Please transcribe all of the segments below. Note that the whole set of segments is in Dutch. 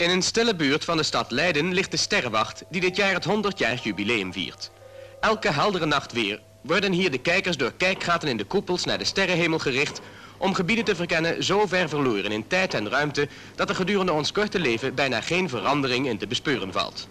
In een stille buurt van de stad Leiden ligt de Sterrenwacht die dit jaar het 100-jarig jubileum viert. Elke heldere nacht weer worden hier de kijkers door kijkgaten in de koepels naar de sterrenhemel gericht om gebieden te verkennen zo ver verloren in tijd en ruimte dat er gedurende ons korte leven bijna geen verandering in te bespeuren valt.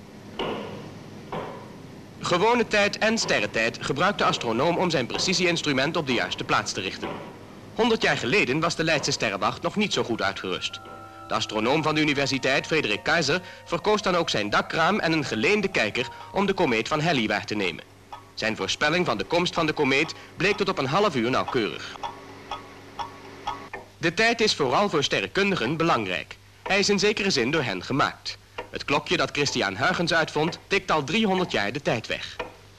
Gewone tijd en sterrentijd gebruikt de astronoom om zijn precisie-instrument op de juiste plaats te richten. 100 jaar geleden was de Leidse Sterrenwacht nog niet zo goed uitgerust. De astronoom van de universiteit, Frederik Kaiser, verkoos dan ook zijn dakraam en een geleende kijker om de komeet van Halley waar te nemen. Zijn voorspelling van de komst van de komeet bleek tot op een half uur nauwkeurig. De tijd is vooral voor sterrenkundigen belangrijk. Hij is in zekere zin door hen gemaakt. Het klokje dat Christiaan Huygens uitvond, tikt al 300 jaar de tijd weg.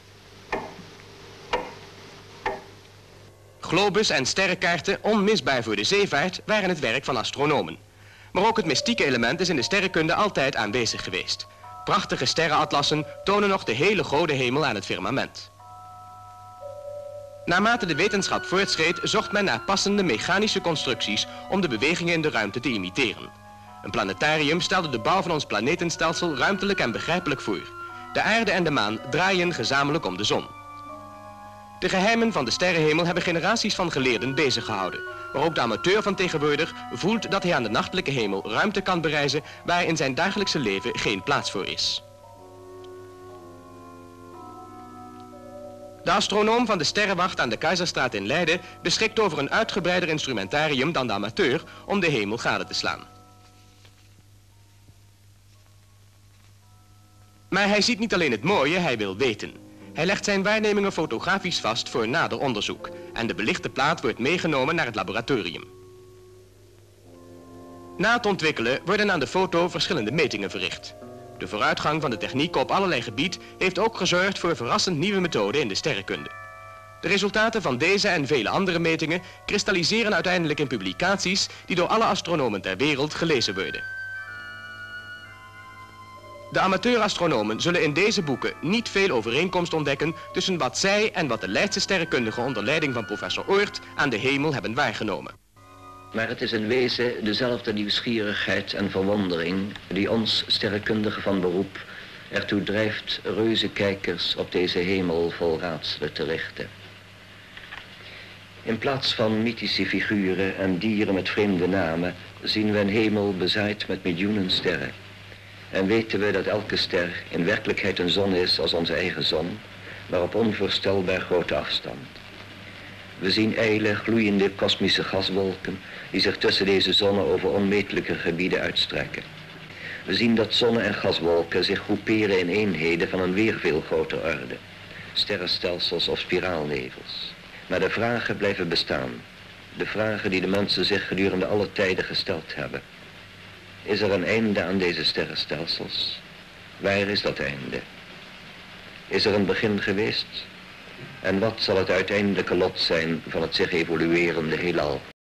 Globus en sterrenkaarten, onmisbaar voor de zeevaart, waren het werk van astronomen. Maar ook het mystieke element is in de sterrenkunde altijd aanwezig geweest. Prachtige sterrenatlassen tonen nog de hele godenhemel aan het firmament. Naarmate de wetenschap voortschreed, zocht men naar passende mechanische constructies om de bewegingen in de ruimte te imiteren. Een planetarium stelde de bouw van ons planetenstelsel ruimtelijk en begrijpelijk voor. De aarde en de maan draaien gezamenlijk om de zon. De geheimen van de sterrenhemel hebben generaties van geleerden bezig gehouden. Maar ook de amateur van tegenwoordig voelt dat hij aan de nachtelijke hemel ruimte kan bereizen waar in zijn dagelijkse leven geen plaats voor is. De astronoom van de Sterrenwacht aan de Keizerstraat in Leiden beschikt over een uitgebreider instrumentarium dan de amateur om de hemel gade te slaan. Maar hij ziet niet alleen het mooie, hij wil weten. Hij legt zijn waarnemingen fotografisch vast voor nader onderzoek en de belichte plaat wordt meegenomen naar het laboratorium. Na het ontwikkelen worden aan de foto verschillende metingen verricht. De vooruitgang van de techniek op allerlei gebied heeft ook gezorgd voor verrassend nieuwe methoden in de sterrenkunde. De resultaten van deze en vele andere metingen kristalliseren uiteindelijk in publicaties die door alle astronomen ter wereld gelezen worden. De amateurastronomen zullen in deze boeken niet veel overeenkomst ontdekken tussen wat zij en wat de Leidse sterrenkundigen onder leiding van professor Oort aan de hemel hebben waargenomen. Maar het is in wezen dezelfde nieuwsgierigheid en verwondering die ons sterrenkundigen van beroep ertoe drijft reuzenkijkers op deze hemel vol raadselen te richten. In plaats van mythische figuren en dieren met vreemde namen zien we een hemel bezaaid met miljoenen sterren. En weten we dat elke ster in werkelijkheid een zon is als onze eigen zon, maar op onvoorstelbaar grote afstand. We zien ijle, gloeiende kosmische gaswolken die zich tussen deze zonnen over onmetelijke gebieden uitstrekken. We zien dat zonnen en gaswolken zich groeperen in eenheden van een weer veel groter orde, sterrenstelsels of spiraalnevels. Maar de vragen blijven bestaan, de vragen die de mensen zich gedurende alle tijden gesteld hebben. Is er een einde aan deze sterrenstelsels? Waar is dat einde? Is er een begin geweest? En wat zal het uiteindelijke lot zijn van het zich evoluerende heelal?